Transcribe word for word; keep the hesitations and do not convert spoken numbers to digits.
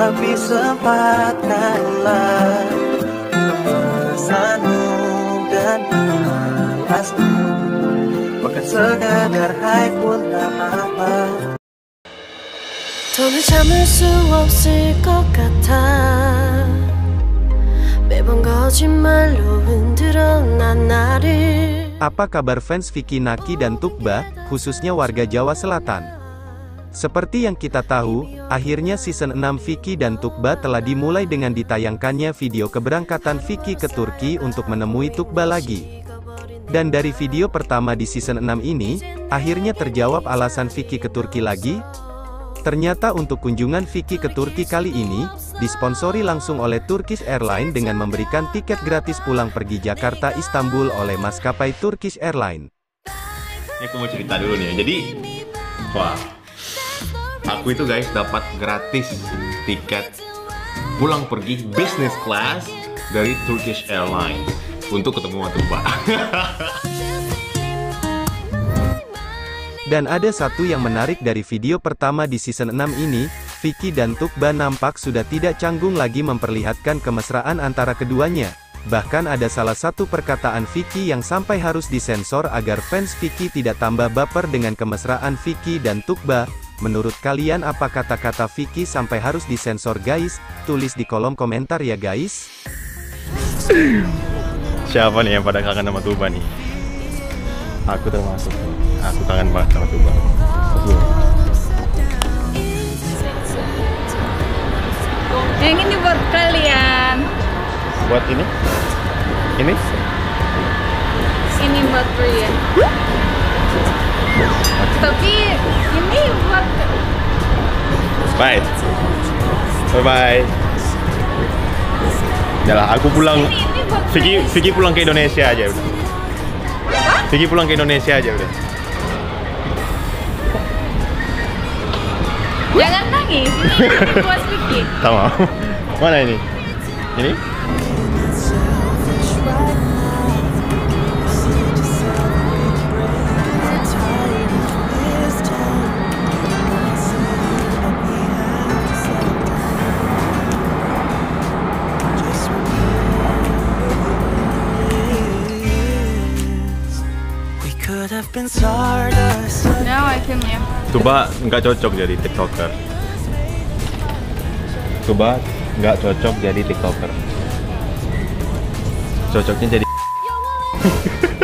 tapi sempatkanlah pesanmu dan asmu. Bahkan sekadar hai pun tak apa. 돈을 참을 수 없을 것 같아. 매번 거짓말로 흔들어 난 나를. Apa kabar fans Vicky Naki dan Tukba, khususnya warga Jawa Selatan? Seperti yang kita tahu, akhirnya season enam Vicky dan Tukba telah dimulai dengan ditayangkannya video keberangkatan Vicky ke Turki untuk menemui Tukba lagi. Dan dari video pertama di season enam ini, akhirnya terjawab alasan Vicky ke Turki lagi. Ternyata untuk kunjungan Vicky ke Turki kali ini, disponsori langsung oleh Turkish Airlines dengan memberikan tiket gratis pulang pergi Jakarta-Istanbul oleh maskapai Turkish Airlines. Ini aku mau cerita dulu nih ya, jadi wah, aku itu guys dapat gratis tiket pulang pergi business class dari Turkish Airlines untuk ketemu sama Tukba. Dan ada satu yang menarik dari video pertama di season enam ini, Vicky dan Tukba nampak sudah tidak canggung lagi memperlihatkan kemesraan antara keduanya. Bahkan ada salah satu perkataan Vicky yang sampai harus disensor agar fans Vicky tidak tambah baper dengan kemesraan Vicky dan Tukba. Menurut kalian apa kata-kata Vicky sampai harus disensor guys? Tulis di kolom komentar ya guys. Siapa nih yang pada kangen sama Tukba nih? Aku termasuk. Aku kangen banget sama Tukba. Yang ini buat kalian. Buat ini? Ini? Ini buat Brian. Tapi ini buat. Bye. Bye bye. Yalah, aku pulang. Ini, ini buat Vicky, Vicky pulang ke Indonesia aja udah. Vicky pulang ke Indonesia aja udah. Jangan nangis. Ini, ini buat Vicky. Tak mau. Mana ini? Ini? Now I can live. Tukba nggak cocok jadi TikToker. Tukba nggak cocok jadi TikToker. Cocoknya jadi